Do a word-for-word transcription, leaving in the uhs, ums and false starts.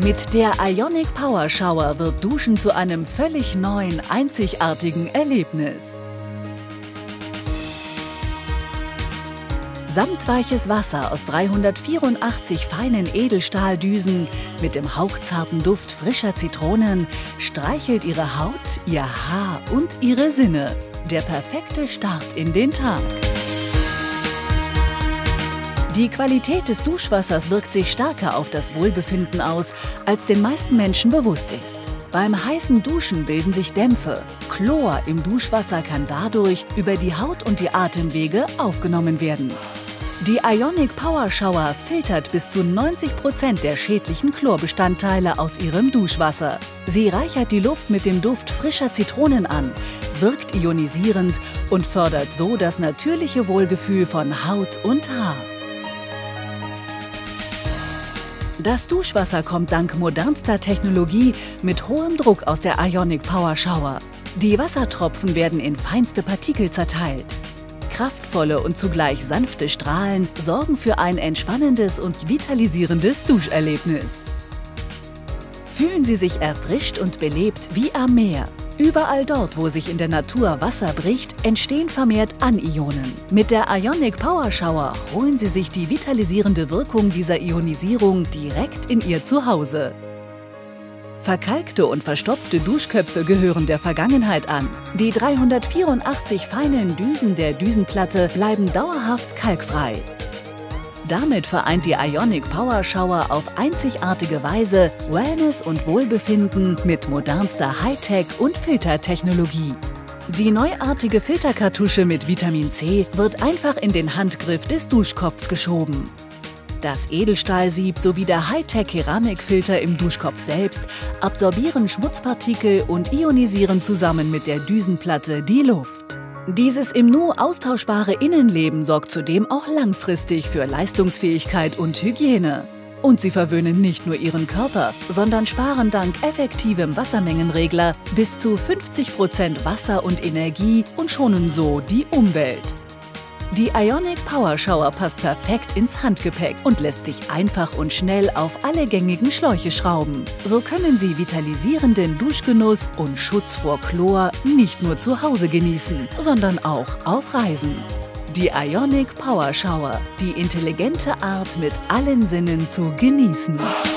Mit der Ionic Power Shower wird Duschen zu einem völlig neuen, einzigartigen Erlebnis. Samtweiches Wasser aus dreihundertvierundachtzig feinen Edelstahldüsen mit dem hauchzarten Duft frischer Zitronen streichelt Ihre Haut, Ihr Haar und Ihre Sinne. Der perfekte Start in den Tag. Die Qualität des Duschwassers wirkt sich stärker auf das Wohlbefinden aus, als den meisten Menschen bewusst ist. Beim heißen Duschen bilden sich Dämpfe. Chlor im Duschwasser kann dadurch über die Haut und die Atemwege aufgenommen werden. Die Ionic Power Shower filtert bis zu neunzig Prozent der schädlichen Chlorbestandteile aus ihrem Duschwasser. Sie reichert die Luft mit dem Duft frischer Zitronen an, wirkt ionisierend und fördert so das natürliche Wohlgefühl von Haut und Haar. Das Duschwasser kommt dank modernster Technologie mit hohem Druck aus der Ionic Power Shower. Die Wassertropfen werden in feinste Partikel zerteilt. Kraftvolle und zugleich sanfte Strahlen sorgen für ein entspannendes und vitalisierendes Duscherlebnis. Fühlen Sie sich erfrischt und belebt wie am Meer. Überall dort, wo sich in der Natur Wasser bricht, entstehen vermehrt Anionen. Mit der Ionic Power Shower holen Sie sich die vitalisierende Wirkung dieser Ionisierung direkt in Ihr Zuhause. Verkalkte und verstopfte Duschköpfe gehören der Vergangenheit an. Die dreihundertvierundachtzig feinen Düsen der Düsenplatte bleiben dauerhaft kalkfrei. Damit vereint die Ionic Power Shower auf einzigartige Weise Wellness und Wohlbefinden mit modernster Hightech und Filtertechnologie. Die neuartige Filterkartusche mit Vitamin C wird einfach in den Handgriff des Duschkopfs geschoben. Das Edelstahlsieb sowie der Hightech-Keramikfilter im Duschkopf selbst absorbieren Schmutzpartikel und ionisieren zusammen mit der Düsenplatte die Luft. Dieses im Nu austauschbare Innenleben sorgt zudem auch langfristig für Leistungsfähigkeit und Hygiene. Und sie verwöhnen nicht nur ihren Körper, sondern sparen dank effektivem Wassermengenregler bis zu fünfzig Prozent Wasser und Energie und schonen so die Umwelt. Die Ionic Power Shower passt perfekt ins Handgepäck und lässt sich einfach und schnell auf alle gängigen Schläuche schrauben. So können Sie vitalisierenden Duschgenuss und Schutz vor Chlor nicht nur zu Hause genießen, sondern auch auf Reisen. Die Ionic Power Shower, die intelligente Art, mit allen Sinnen zu genießen.